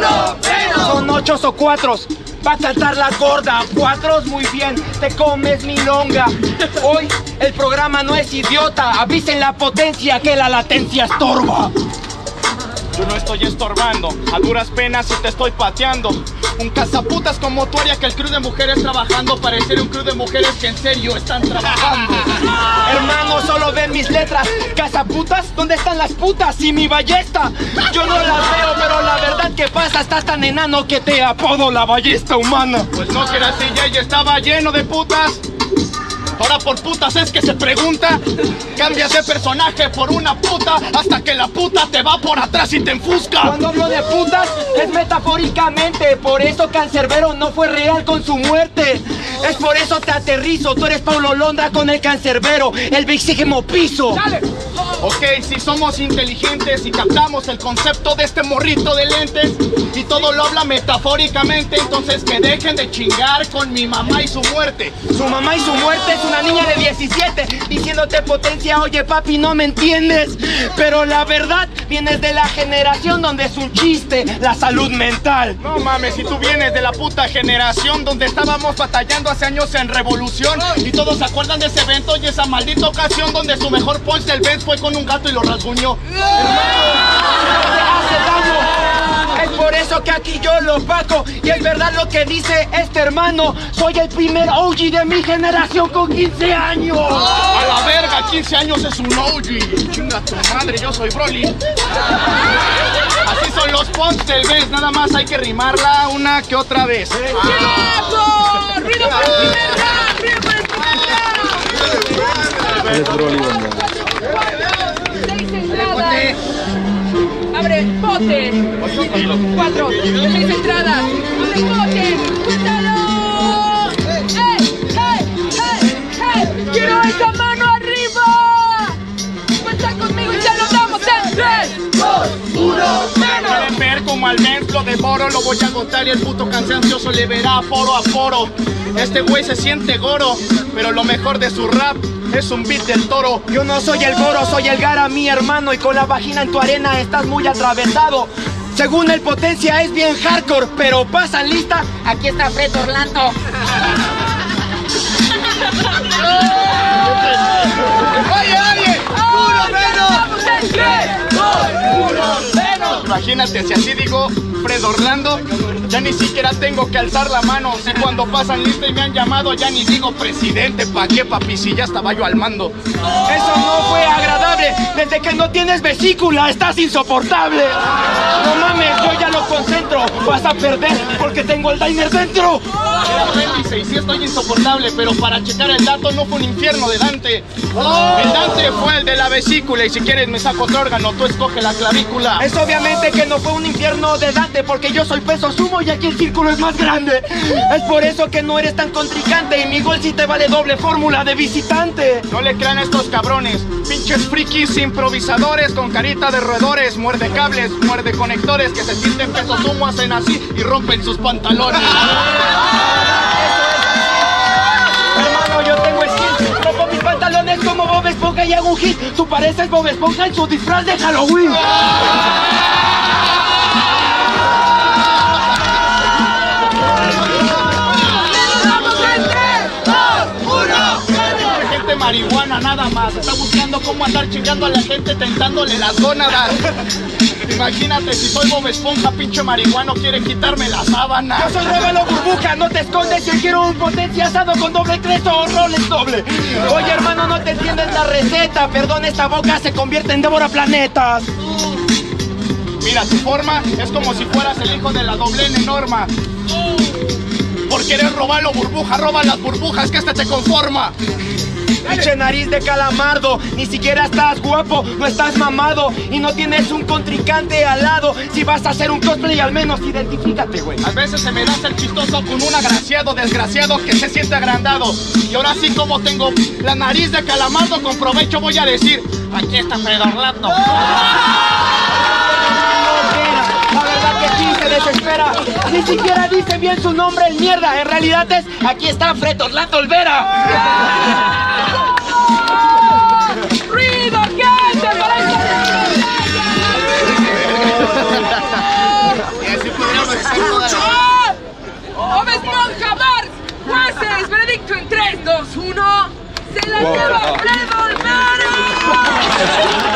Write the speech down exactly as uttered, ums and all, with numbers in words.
uno, menos. Son ochos o cuatros. Va a cantar la gorda. Cuatros, muy bien. Te comes mi longa. Hoy el programa no es idiota. Avisen la potencia que la latencia estorba. Yo no estoy estorbando, a duras penas y te estoy pateando. Un cazaputas como tú haría que el crew de mujeres trabajando pareciera un crew de mujeres que en serio están trabajando. Hermano, solo ven mis letras. ¿Cazaputas? ¿Dónde están las putas? Y mi ballesta. Yo no las veo, pero la verdad que pasa, estás tan enano que te apodo la ballesta humana. Pues no que era así, ya ella estaba lleno de putas. Ahora por putas es que se pregunta. Cambias de personaje por una puta hasta que la puta te va por atrás y te enfusca. Cuando hablo de putas es metafóricamente. Por eso Cancerbero no fue real con su muerte. Es por eso te aterrizo. Tú eres Paulo Londra con el Cancerbero, el vigésimo piso. ¡Dale! Ok, si somos inteligentes y captamos el concepto de este morrito de lentes y todo lo habla metafóricamente, entonces que dejen de chingar con mi mamá y su muerte. Su mamá y su muerte es una niña de diecisiete diciéndote potencia, oye papi, no me entiendes. Pero la verdad, vienes de la generación donde es un chiste la salud mental. No mames, si tú vienes de la puta generación donde estábamos batallando hace años en revolución y todos se acuerdan de ese evento y esa maldita ocasión donde su mejor punch del Benz fue con un gato y lo rasguñó. Hace daño. Es por eso que aquí yo lo paco. Y es verdad lo que dice este hermano. Soy el primer O G de mi generación con quince años. A la verga, quince años es un O G. Chinga tu madre, yo soy Broly. Así son los punch del Benz, nada más hay que rimarla una que otra vez. ¡Bravo! ¡Ruido para el primer round! ¡Ruido para el primer round! Seis entradas. Abre bote. Cuatro. Seis entradas. Abre bote. ¡Cuéntalo! ¡Ey! ¡Ey! ¡Ey! ¡Ey! ¡Quiero esa mano arriba! Cuenta conmigo y ya lo damos en tres, dos, uno, menos. Pueden ver como al Benz lo devoro, lo voy a agotar y el puto cansancioso le verá foro a foro. Este güey se siente goro, pero lo mejor de su rap es un beat del toro. Yo no soy el goro, soy el gara, mi hermano. Y con la vagina en tu arena estás muy atravesado. Según el potencia es bien hardcore, pero pasan lista. Aquí está Fred Orlando. ¡Oye, oye! ¡Uno menos! ¡Tres, dos, uno, menos! Imagínate, si así digo Fred Orlando, ya ni siquiera tengo que alzar la mano. Si cuando pasan lista y me han llamado, ya ni digo presidente. ¿Pa' qué, papi? Si ya estaba yo al mando. Eso no fue agradable. Desde que no tienes vesícula, estás insoportable. No mames, yo ya lo concentro. Vas a perder porque tengo el diner dentro. Era apéndice y sí estoy insoportable, pero para checar el dato no fue un infierno de Dante. El Dante fue el de la vesícula y si quieres me saco otro órgano, tú escoge la clavícula. Es obviamente que no fue un infierno de Dante porque yo soy peso sumo y aquí el círculo es más grande. Es por eso que no eres tan contrincante y mi gol sí te vale doble fórmula de visitante. No le crean a estos cabrones, pinches frikis improvisadores con carita de roedores, muerde cables, muerde conectores que se sienten peso sumo, hacen así y rompen sus pantalones. Hermano, yo tengo skill, rompo mis pantalones como Bob Esponja y hago un hit. Tú pareces Bob Esponja en su disfraz de Halloween. Marihuana nada más, está buscando cómo andar chingando a la gente tentándole las gónadas. Imagínate si soy Bob Esponja, pinche marihuano quiere quitarme la sábana. Yo soy Róbalo Burbuja, no te escondes, yo quiero un potencia asado con doble cresto o roles doble. Oye hermano, no te entiendes la receta, perdón, esta boca se convierte en devora planetas. Mira, tu forma es como si fueras el hijo de la doble N Norma. Por querer robarlo burbuja, roba las burbujas que este te conforma. Pinche nariz de calamardo, ni siquiera estás guapo, no estás mamado y no tienes un contrincante al lado. Si vas a hacer un cosplay, al menos identifícate, güey. A veces se me da ser chistoso con un agraciado desgraciado que se siente agrandado. Y ahora sí, como tengo la nariz de calamardo, con provecho voy a decir: aquí está Fred Orlando. La verdad que sí se desespera. Ni siquiera dice bien su nombre el mierda. En realidad es: aquí está Fred Orlando Olvera. ¡Ruido, gente! ¡Para Y así podríamos dos, uno. ¡Se la lleva Alfredo Olmedo!